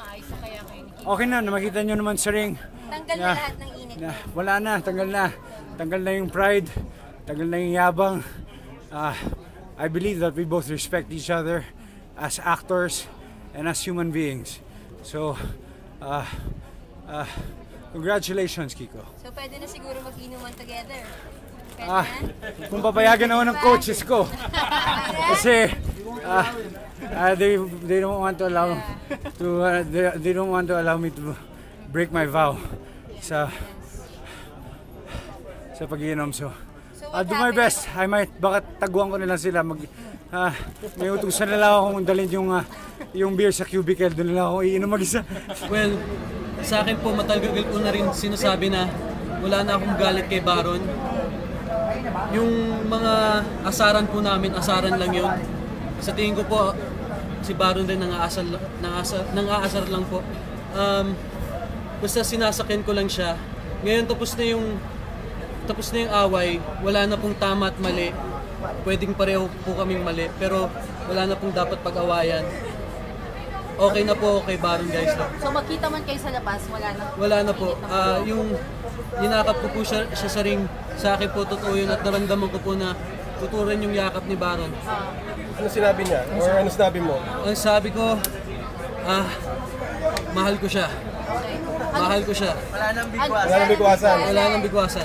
maayos na kaya kayo ni Kiko? Okay na, makita nyo naman sa ring. Tanggal na lahat ng init. Wala na, tanggal na. Tanggal na yung pride, tanggal na yung yabang. I believe that we both respect each other as actors and as human beings. So, congratulations, Kiko. So pwede na siguro mag-inuman together. Pwede na? Kung papayagan ako ng coaches ko. Kasi they don't want to allow they don't want to allow me to break my vow sa pag-iinom. So I'll do my best. I might, baka taguan ko na lang sila. May utusan na lang akong dalhin yung beer sa cubicle. Doon na lang ako iinom mag-isa. Well, sa akin po, matagal ko na rin sinasabi na wala na akong galit kay Baron. Yung mga asaran po namin, asaran lang yun. Sa tingin ko po, si Baron din nangaasar lang po. Basta sinasakyan ko lang siya. Ngayon tapos na yung away, wala na pong tama at mali. Pwedeng pareho po kaming mali, pero wala na pong dapat pag-awayan. Okay na po kay Baron, guys. So magkita man kayo sa labas, wala na? Wala na po. Yung inakap ko po siya sa ring, sa akin po totoo yun at naramdaman ko po na tuturan yung yakap ni Baron. Ano sinabi niya? Or ano sinabi mo? Ang sabi ko, mahal ko siya. Mahal ko siya. Wala nang bigwasan. Wala nang bigwasan.